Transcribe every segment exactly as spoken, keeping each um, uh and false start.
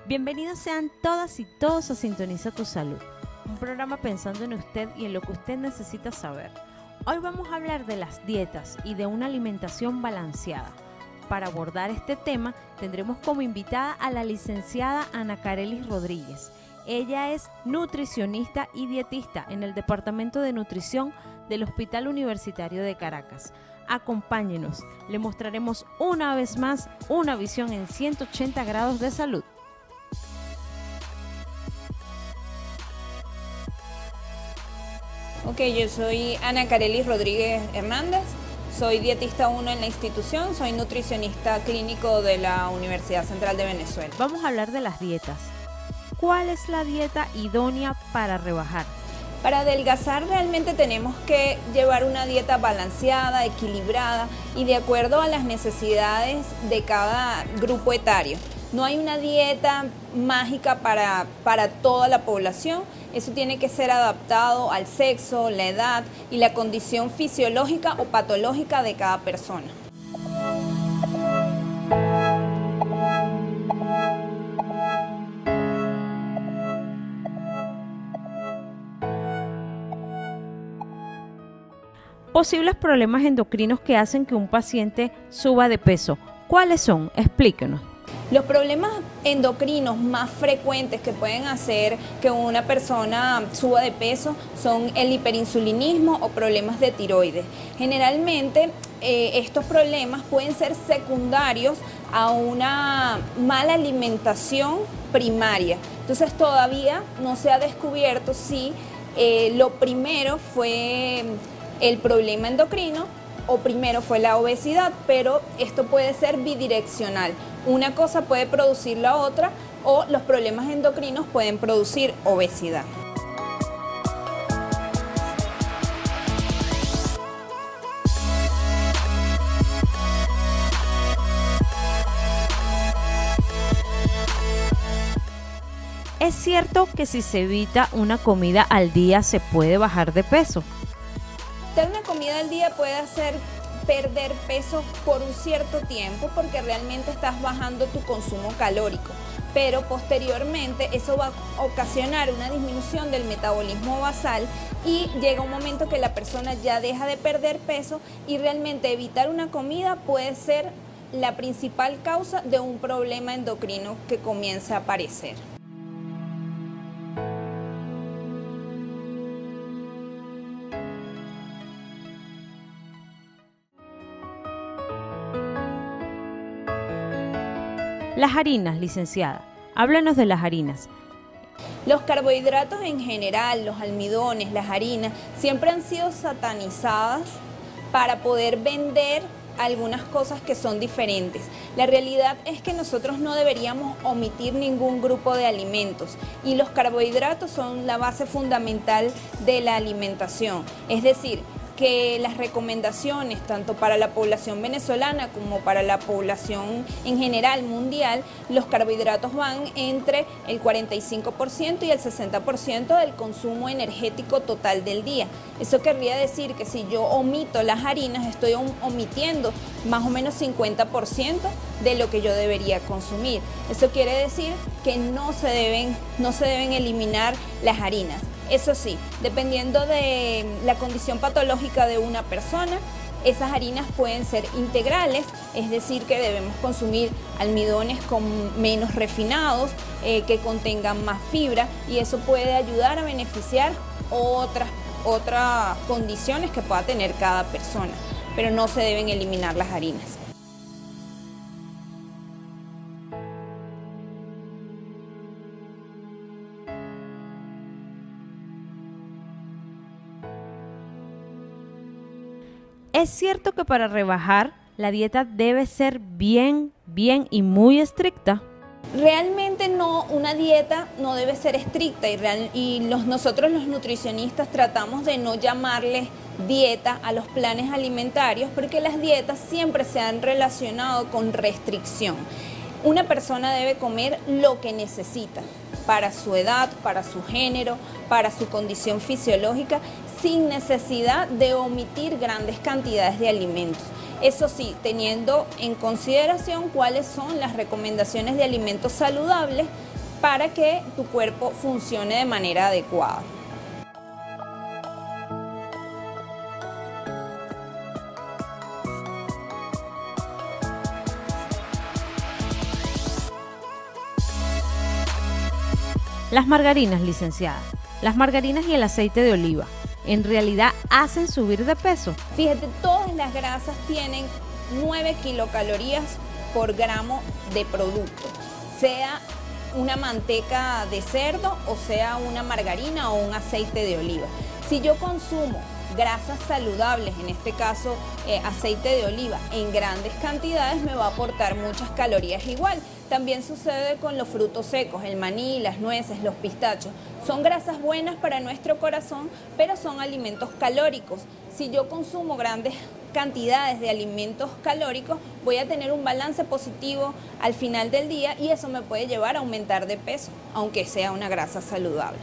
Bienvenidos sean todas y todos a Sintoniza tu Salud, un programa pensando en usted y en lo que usted necesita saber. Hoy vamos a hablar de las dietas y de una alimentación balanceada. Para abordar este tema tendremos como invitada a la licenciada Ana Carelis Rodríguez. Ella es nutricionista y dietista en el Departamento de Nutrición del Hospital Universitario de Caracas. Acompáñenos, le mostraremos una vez más una visión en ciento ochenta grados de salud. Ok, yo soy Ana Carelis Rodríguez Hernández, soy dietista uno en la institución, soy nutricionista clínico de la Universidad Central de Venezuela. Vamos a hablar de las dietas. ¿Cuál es la dieta idónea para rebajar? Para adelgazar realmente tenemos que llevar una dieta balanceada, equilibrada y de acuerdo a las necesidades de cada grupo etario. No hay una dieta mágica para, para toda la población, eso tiene que ser adaptado al sexo, la edad y la condición fisiológica o patológica de cada persona. Posibles problemas endocrinos que hacen que un paciente suba de peso. ¿Cuáles son? Explíquenos. Los problemas endocrinos más frecuentes que pueden hacer que una persona suba de peso son el hiperinsulinismo o problemas de tiroides. Generalmente eh, estos problemas pueden ser secundarios a una mala alimentación primaria. Entonces todavía no se ha descubierto si eh, lo primero fue el problema endocrino o primero fue la obesidad, pero esto puede ser bidireccional. Una cosa puede producir la otra o los problemas endocrinos pueden producir obesidad. ¿Es cierto que si se evita una comida al día se puede bajar de peso? Una comida al día puede hacer perder peso por un cierto tiempo porque realmente estás bajando tu consumo calórico, pero posteriormente eso va a ocasionar una disminución del metabolismo basal y llega un momento que la persona ya deja de perder peso y realmente evitar una comida puede ser la principal causa de un problema endocrino que comienza a aparecer. Las harinas, licenciada. Háblanos de las harinas. Los carbohidratos en general, los almidones, las harinas, siempre han sido satanizadas para poder vender algunas cosas que son diferentes. La realidad es que nosotros no deberíamos omitir ningún grupo de alimentos y los carbohidratos son la base fundamental de la alimentación. Es decir, que las recomendaciones tanto para la población venezolana como para la población en general mundial, los carbohidratos van entre el cuarenta y cinco por ciento y el sesenta por ciento del consumo energético total del día. Eso querría decir que si yo omito las harinas, estoy omitiendo más o menos cincuenta por ciento de lo que yo debería consumir. Eso quiere decir que no se deben, no se deben eliminar las harinas. Eso sí, dependiendo de la condición patológica de una persona, esas harinas pueden ser integrales, es decir, que debemos consumir almidones con menos refinados, eh, que contengan más fibra y eso puede ayudar a beneficiar otras, otras condiciones que pueda tener cada persona, pero no se deben eliminar las harinas. ¿Es cierto que para rebajar la dieta debe ser bien, bien y muy estricta? Realmente no, una dieta no debe ser estricta y, real, y los, nosotros los nutricionistas tratamos de no llamarle dieta a los planes alimentarios porque las dietas siempre se han relacionado con restricción. Una persona debe comer lo que necesita para su edad, para su género, para su condición fisiológica, sin necesidad de omitir grandes cantidades de alimentos. Eso sí, teniendo en consideración cuáles son las recomendaciones de alimentos saludables para que tu cuerpo funcione de manera adecuada. Las margarinas, licenciada. Las margarinas y el aceite de oliva, ¿en realidad hacen subir de peso? Fíjate, todas las grasas tienen nueve kilocalorías por gramo de producto, sea una manteca de cerdo o sea una margarina o un aceite de oliva. Si yo consumo grasas saludables, en este caso eh, aceite de oliva, en grandes cantidades, me va a aportar muchas calorías igual. También sucede con los frutos secos, el maní, las nueces, los pistachos. Son grasas buenas para nuestro corazón, pero son alimentos calóricos. Si yo consumo grandes cantidades de alimentos calóricos, voy a tener un balance positivo al final del día y eso me puede llevar a aumentar de peso, aunque sea una grasa saludable.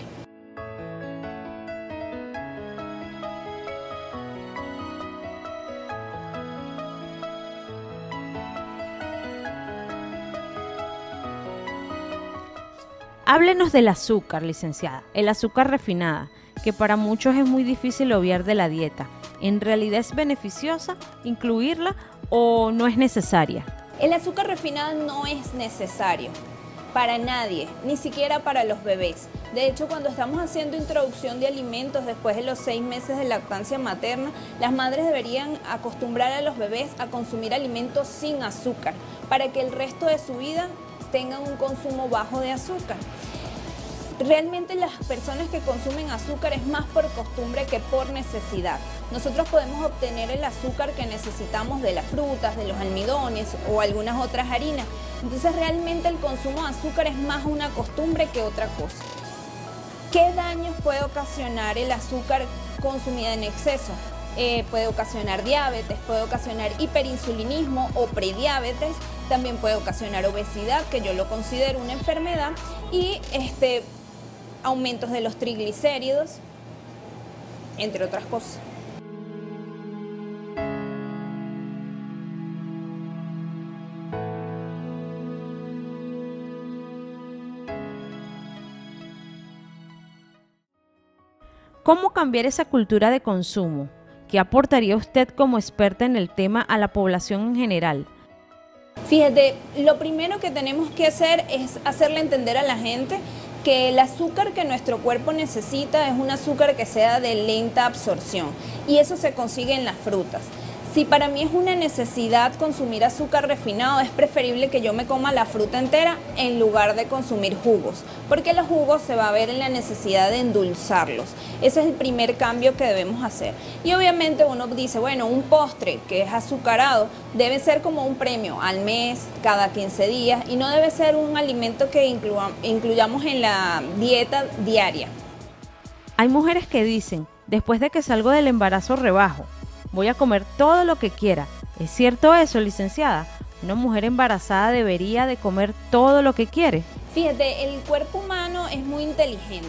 Háblenos del azúcar, licenciada, el azúcar refinada, que para muchos es muy difícil obviar de la dieta. ¿En realidad es beneficiosa incluirla o no es necesaria? El azúcar refinada no es necesario para nadie, ni siquiera para los bebés. De hecho, cuando estamos haciendo introducción de alimentos después de los seis meses de lactancia materna, las madres deberían acostumbrar a los bebés a consumir alimentos sin azúcar para que el resto de su vida tengan un consumo bajo de azúcar. Realmente las personas que consumen azúcar es más por costumbre que por necesidad. Nosotros podemos obtener el azúcar que necesitamos de las frutas, de los almidones o algunas otras harinas. Entonces realmente el consumo de azúcar es más una costumbre que otra cosa. ¿Qué daños puede ocasionar el azúcar consumida en exceso? Eh, puede ocasionar diabetes, puede ocasionar hiperinsulinismo o prediabetes, también puede ocasionar obesidad, que yo lo considero una enfermedad, y este, aumentos de los triglicéridos, entre otras cosas. ¿Cómo cambiar esa cultura de consumo? ¿Qué aportaría usted como experta en el tema a la población en general? Fíjate, lo primero que tenemos que hacer es hacerle entender a la gente que el azúcar que nuestro cuerpo necesita es un azúcar que sea de lenta absorción y eso se consigue en las frutas. Si para mí es una necesidad consumir azúcar refinado, es preferible que yo me coma la fruta entera en lugar de consumir jugos, porque los jugos se va a ver en la necesidad de endulzarlos. Ese es el primer cambio que debemos hacer. Y obviamente uno dice, bueno, un postre que es azucarado debe ser como un premio al mes, cada quince días, y no debe ser un alimento que incluya, incluyamos en la dieta diaria. Hay mujeres que dicen, después de que salgo del embarazo rebajo, voy a comer todo lo que quiera. ¿Es cierto eso, licenciada? ¿Una mujer embarazada debería de comer todo lo que quiere? Fíjate, el cuerpo humano es muy inteligente.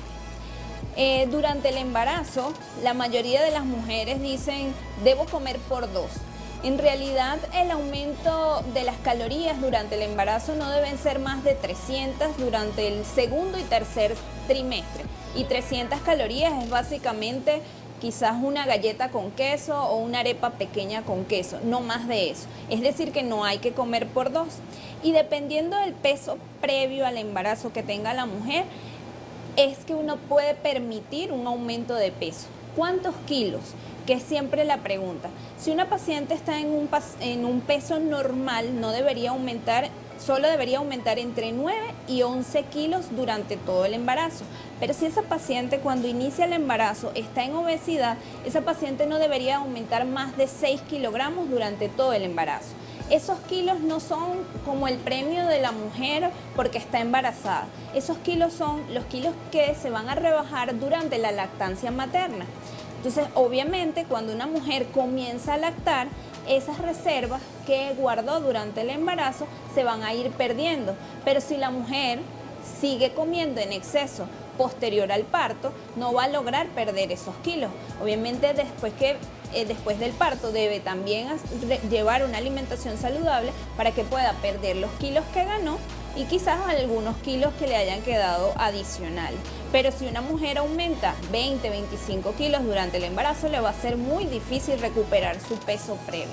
Eh, durante el embarazo, la mayoría de las mujeres dicen, debo comer por dos. En realidad, el aumento de las calorías durante el embarazo no deben ser más de trescientas durante el segundo y tercer trimestre. Y trescientas calorías es básicamente quizás una galleta con queso o una arepa pequeña con queso, no más de eso. Es decir, que no hay que comer por dos. Y dependiendo del peso previo al embarazo que tenga la mujer, es que uno puede permitir un aumento de peso. ¿Cuántos kilos? Que es siempre la pregunta. Si una paciente está en un, en un peso normal, no debería aumentar, solo debería aumentar entre nueve y once kilos durante todo el embarazo. Pero si esa paciente cuando inicia el embarazo está en obesidad, esa paciente no debería aumentar más de seis kilogramos durante todo el embarazo. Esos kilos no son como el premio de la mujer porque está embarazada. Esos kilos son los kilos que se van a rebajar durante la lactancia materna. Entonces, obviamente, cuando una mujer comienza a lactar, esas reservas que guardó durante el embarazo se van a ir perdiendo. Pero si la mujer sigue comiendo en exceso posterior al parto, no va a lograr perder esos kilos. Obviamente, después, que, eh, después del parto debe también llevar una alimentación saludable para que pueda perder los kilos que ganó y quizás algunos kilos que le hayan quedado adicionales. Pero si una mujer aumenta veinte, veinticinco kilos durante el embarazo, le va a ser muy difícil recuperar su peso previo.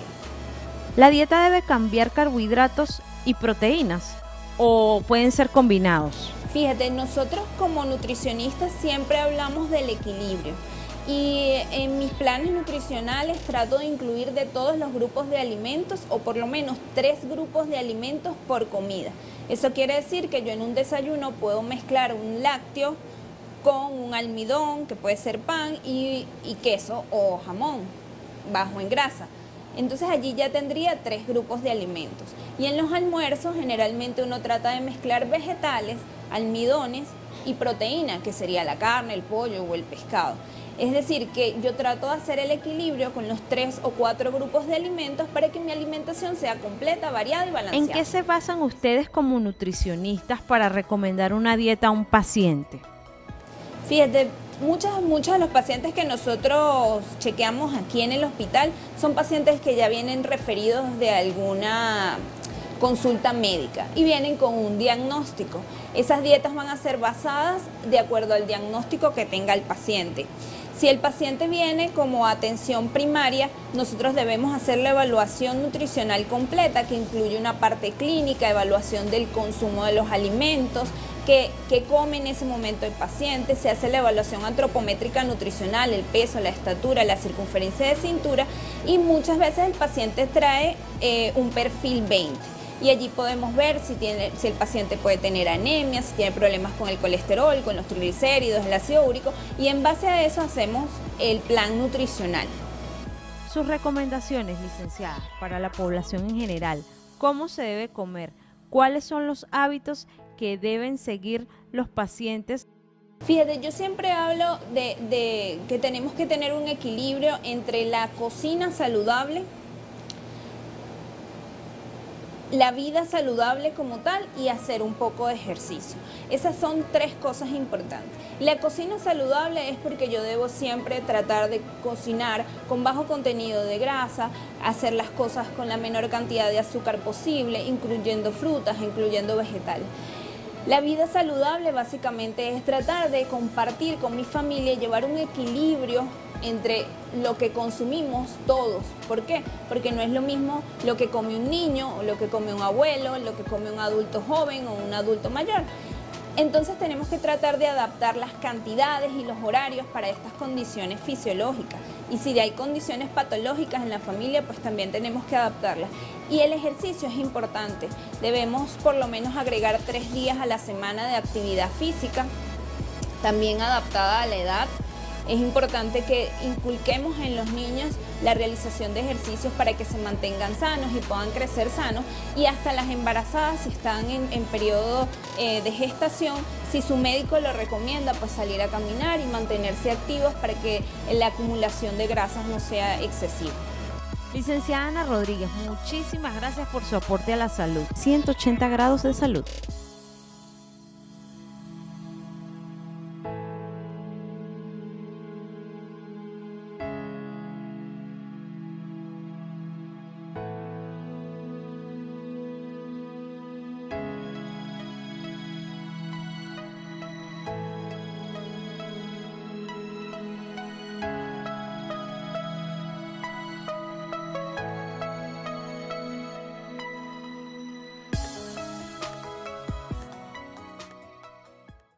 ¿La dieta debe cambiar carbohidratos y proteínas o pueden ser combinados? Fíjate, nosotros como nutricionistas siempre hablamos del equilibrio. Y en mis planes nutricionales trato de incluir de todos los grupos de alimentos o por lo menos tres grupos de alimentos por comida. Eso quiere decir que yo en un desayuno puedo mezclar un lácteo con un almidón, que puede ser pan, y, y queso o jamón bajo en grasa. Entonces allí ya tendría tres grupos de alimentos. Y en los almuerzos generalmente uno trata de mezclar vegetales, almidones y proteína, que sería la carne, el pollo o el pescado. Es decir, que yo trato de hacer el equilibrio con los tres o cuatro grupos de alimentos para que mi alimentación sea completa, variada y balanceada. ¿En qué se basan ustedes como nutricionistas para recomendar una dieta a un paciente? Fíjate, muchos, muchos de los pacientes que nosotros chequeamos aquí en el hospital son pacientes que ya vienen referidos de alguna consulta médica y vienen con un diagnóstico. Esas dietas van a ser basadas de acuerdo al diagnóstico que tenga el paciente. Si el paciente viene como atención primaria, nosotros debemos hacer la evaluación nutricional completa, que incluye una parte clínica, evaluación del consumo de los alimentos, que, que come en ese momento el paciente, se hace la evaluación antropométrica nutricional, el peso, la estatura, la circunferencia de cintura, y muchas veces el paciente trae eh, un perfil veinte. Y allí podemos ver si, tiene, si el paciente puede tener anemia, si tiene problemas con el colesterol, con los triglicéridos, el ácido úrico, y en base a eso hacemos el plan nutricional. Sus recomendaciones, licenciada, para la población en general: ¿cómo se debe comer? ¿Cuáles son los hábitos que deben seguir los pacientes? Fíjate, yo siempre hablo de, de que tenemos que tener un equilibrio entre la cocina saludable, la vida saludable como tal y hacer un poco de ejercicio. Esas son tres cosas importantes. La cocina saludable es porque yo debo siempre tratar de cocinar con bajo contenido de grasa, hacer las cosas con la menor cantidad de azúcar posible, incluyendo frutas, incluyendo vegetales. La vida saludable básicamente es tratar de compartir con mi familia y llevar un equilibrio entre lo que consumimos todos. ¿Por qué? Porque no es lo mismo lo que come un niño, o lo que come un abuelo, lo que come un adulto joven o un adulto mayor. Entonces tenemos que tratar de adaptar las cantidades y los horarios para estas condiciones fisiológicas. Y si hay condiciones patológicas en la familia, pues también tenemos que adaptarlas. Y el ejercicio es importante. Debemos por lo menos agregar tres días a la semana de actividad física, también adaptada a la edad. Es importante que inculquemos en los niños la realización de ejercicios para que se mantengan sanos y puedan crecer sanos, y hasta las embarazadas, si están en, en periodo eh, de gestación, si su médico lo recomienda, pues salir a caminar y mantenerse activos para que la acumulación de grasas no sea excesiva. Licenciada Ana Rodríguez, muchísimas gracias por su aporte a la salud. ciento ochenta grados de salud.